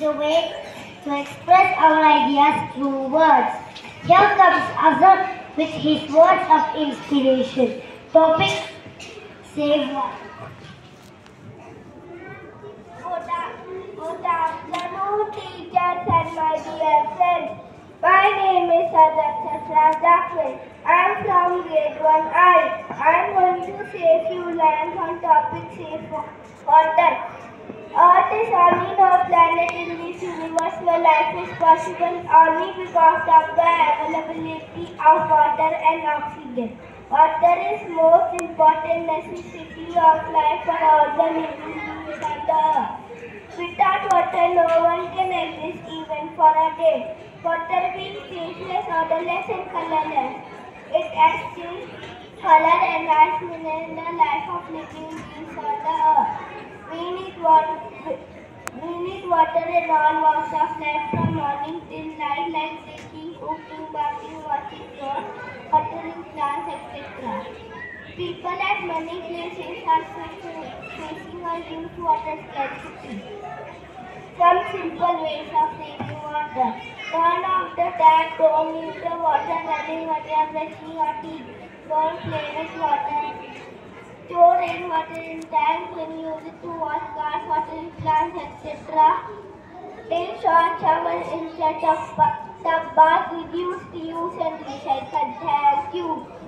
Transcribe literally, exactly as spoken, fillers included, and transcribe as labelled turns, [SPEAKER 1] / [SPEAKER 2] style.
[SPEAKER 1] the way to express our ideas through words. Here comes Azhar with his words of inspiration. Topic: Save Water.
[SPEAKER 2] Good afternoon, teachers and my dear friends. My name is Aditya Dakwe. I am from grade one I. I am going to say a few lines on topic safe water. Earth is only no planet in this universe where life is possible only because of the availability of water and oxygen. Water is most important necessity of life for all the living beings on the earth. Without water, no one can exist even for a day. Water being tasteless, odorless and colorless. It exchanges color and life in the life of living beings on the earth. We need water, we need water in all walks of life from morning till night, like drinking, cooking, bathing, washing clothes, watering plants, et cetera. People at many places are facing a huge water scarcity. Some simple ways of saving water. Turn off the tap, don't use the water running when you are brushing your teeth. Don't play with water. Store rainwater in tanks and use it to wash cars, watering plants, et cetera. Take short showers instead of tub bath. Reduce, reuse and recycle. Thank you.